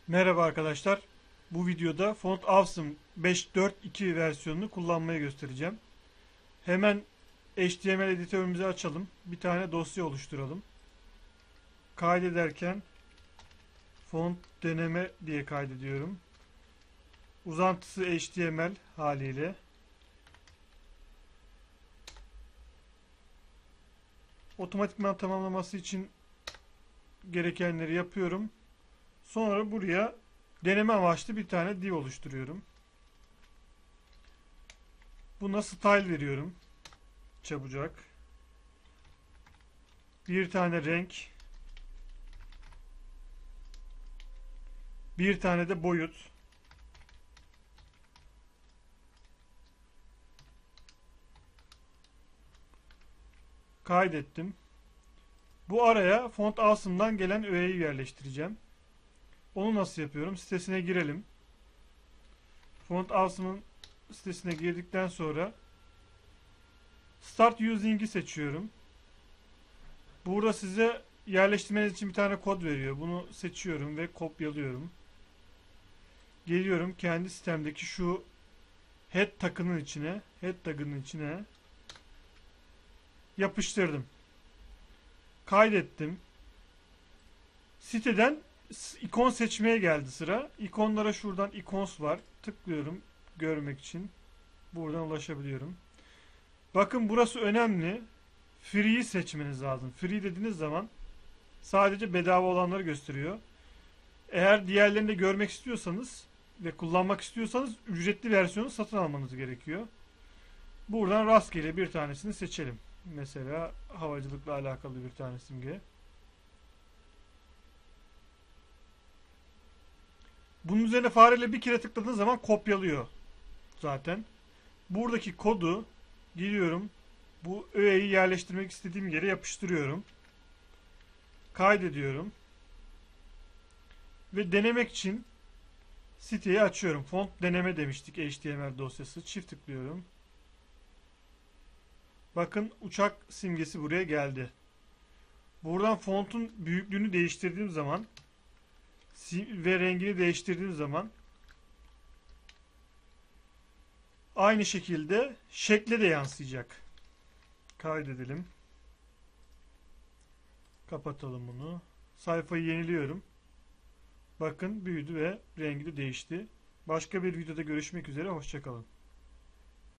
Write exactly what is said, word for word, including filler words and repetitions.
Merhaba arkadaşlar. Bu videoda Font Awesome beş nokta dört nokta iki versiyonunu kullanmayı göstereceğim. Hemen H T M L editörümüzü açalım. Bir tane dosya oluşturalım. Kaydederken font deneme diye kaydediyorum. Uzantısı H T M L haliyle. Otomatikman tamamlaması için gerekenleri yapıyorum. Sonra buraya deneme amaçlı bir tane div oluşturuyorum. Buna style veriyorum. Çabucak. Bir tane renk. Bir tane de boyut. Kaydettim. Bu araya Font Awesome'dan gelen öğeyi yerleştireceğim. Onu nasıl yapıyorum? Sitesine girelim. Font Awesome'ın sitesine girdikten sonra Start Using'i seçiyorum. Burada size yerleştirmeniz için bir tane kod veriyor. Bunu seçiyorum ve kopyalıyorum. Geliyorum kendi sitemdeki şu head tag'ının içine, head tag'ının içine yapıştırdım. Kaydettim. Siteden ikon seçmeye geldi sıra. İkonlara şuradan icons var. Tıklıyorum görmek için. Buradan ulaşabiliyorum. Bakın burası önemli. Free'yi seçmeniz lazım. Free dediğiniz zaman sadece bedava olanları gösteriyor. Eğer diğerlerini de görmek istiyorsanız ve kullanmak istiyorsanız ücretli versiyonu satın almanız gerekiyor. Buradan rastgele bir tanesini seçelim. Mesela havacılıkla alakalı bir tane simge. Bunun üzerine fareyle bir kere tıkladığınız zaman kopyalıyor zaten. Buradaki kodu giriyorum. Bu öğeyi yerleştirmek istediğim yere yapıştırıyorum. Kaydediyorum. Ve denemek için siteyi açıyorum. Font deneme demiştik H T M L dosyası. Çift tıklıyorum. Bakın uçak simgesi buraya geldi. Buradan fontun büyüklüğünü değiştirdiğim zaman ve rengini değiştirdiğim zaman aynı şekilde şekle de yansıyacak. Kaydedelim. Kapatalım bunu. Sayfayı yeniliyorum. Bakın büyüdü ve rengi de değişti. Başka bir videoda görüşmek üzere. Hoşça kalın.